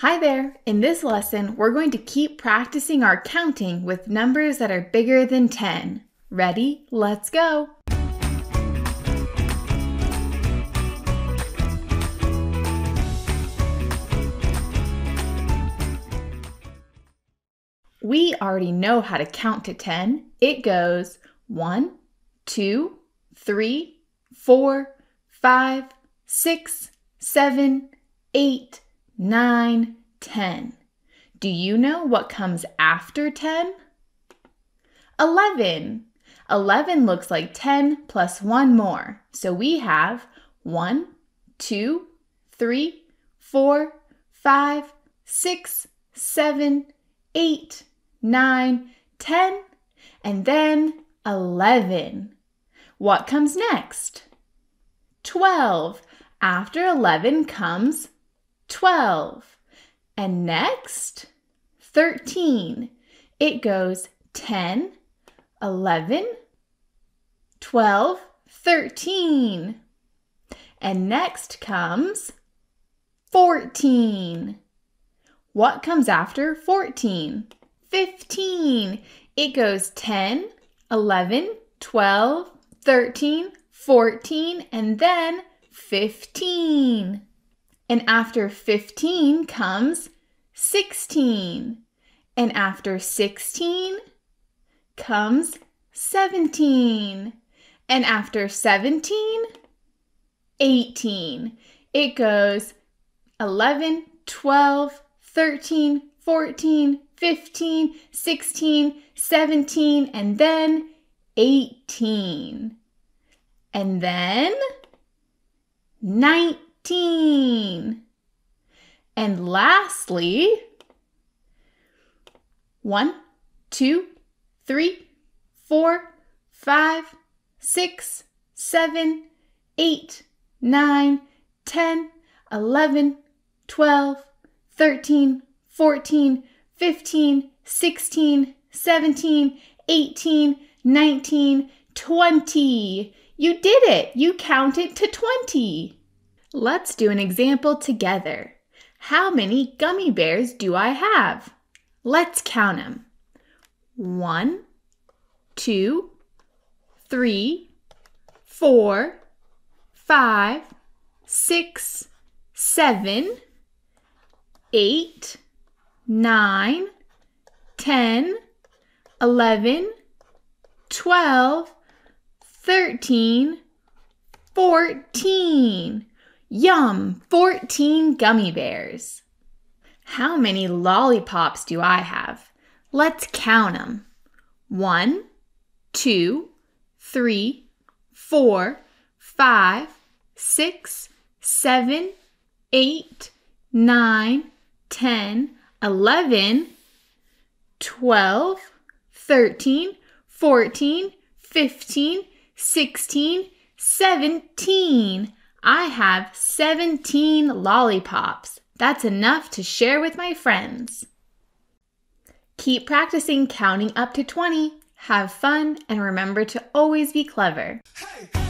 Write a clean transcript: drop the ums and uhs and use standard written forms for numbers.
Hi there! In this lesson, we're going to keep practicing our counting with numbers that are bigger than 10. Ready? Let's go! We already know how to count to 10. It goes 1, 2, 3, 4, 5, 6, 7, 8, 9, 10. Do you know what comes after 10? 11. 11 looks like 10 plus one more. So we have 1, 2, 3, 4, 5, 6, 7, 8, 9, 10, and then 11. What comes next? 12. After 11 comes 12. And next, 13. It goes 10, 11, 12, 13. And next comes 14. What comes after 14? 15. It goes 10, 11, 12, 13, 14, and then 15. And after 15 comes 16. And after 16 comes 17. And after 17, 18. It goes 11, 12, 13, 14, 15, 16, 17, and then 18. And then 19. And lastly, 1, 2, 3, 4, 5, 6, 7, 8, 9, 10, 11, 12, 13, 14, 15, 16, 17, 18, 19, 20. You did it! You counted to 20. Let's do an example together. How many gummy bears do I have? Let's count them. 1, 2, 3, 4, 5, 6, 7, 8, 9, 10, 11, 12, 13, 14. Yum! 14 gummy bears. How many lollipops do I have? Let's count them. 1, 2, 3, 4, 5, 6, 7, 8, 9, 10, 11, 12, 13, 14, 15, 16, 17. I have 17 lollipops. That's enough to share with my friends. Keep practicing counting up to 20. Have fun and remember to always be clever. Hey.